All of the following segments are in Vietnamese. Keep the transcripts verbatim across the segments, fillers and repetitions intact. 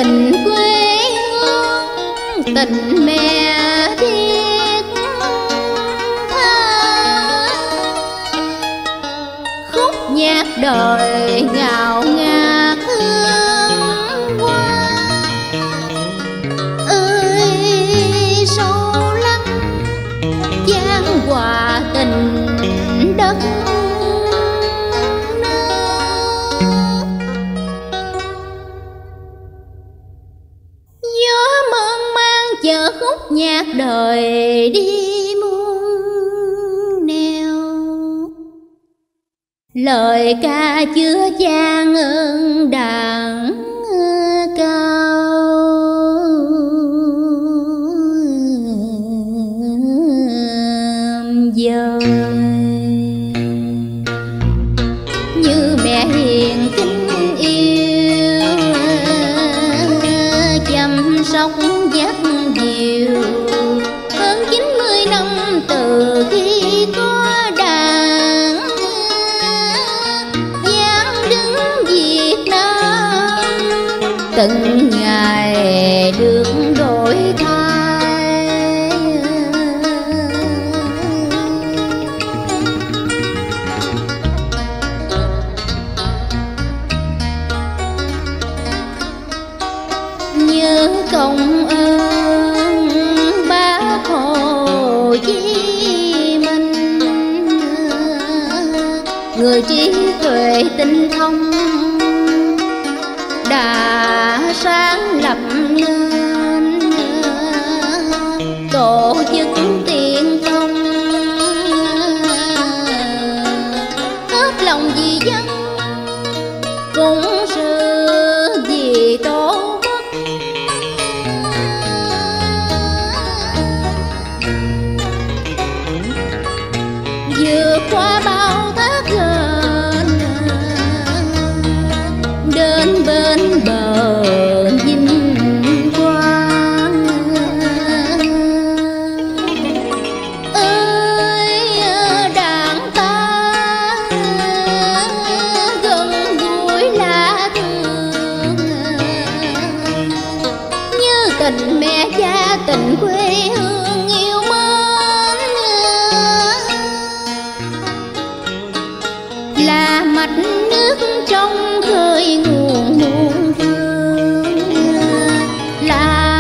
tình quê hương, tình mẹ thiết tha. Khúc nhạc đời ngào ngạt hương hoa, ơi sâu lắng chan hòa tình đất. Chờ khúc nhạc đời đi muôn nẻo, lời ca chứa chan ơn đàn cao. Dời như mẹ hiền kính yêu, chăm sóc dắt dìu hơn chín mươi năm từ khi có đàn gian đứng Việt Nam. Từng ngày được đổi thay, nhớ công ơn Bác Hồ Chí Minh, người trí tuệ tinh thông đã sáng lập nên tổ chức tiên phong, hết lòng vì dân cũng sự vì tổ quốc. Vượt qua bao thác gền đến bên bờ vinh quang. Ơi đảng ta gần gũi lạ thường, như tình mẹ cha tình quê hương yêu mến, là mạch nước trong khơi nguồn muôn phương, là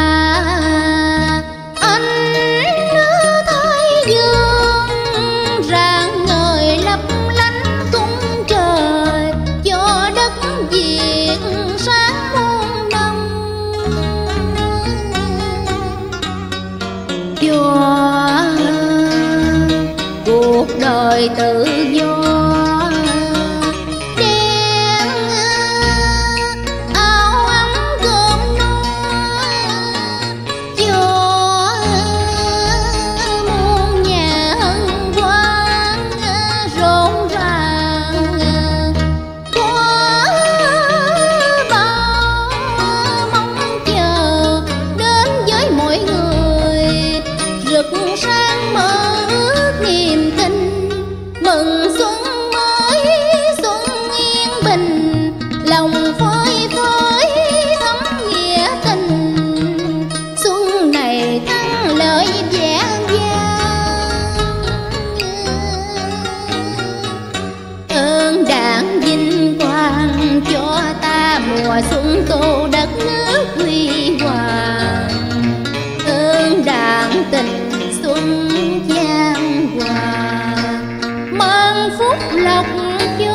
ánh nước thái dương rạng ngời lấp lánh cung trời, cho đất Việt sáng muôn năm, cho cuộc đời tự do. Sáng mơ ước niềm tin, mừng xuân mới xuân yên bình, lòng phơi phới thắm nghĩa tình, xuân này thắng lợi vang vang. Ơn đảng vinh quang cho ta mùa xuân tô đất nước huy hoàng, ơn đảng tình xuân chan hòa, mang phúc lộc cho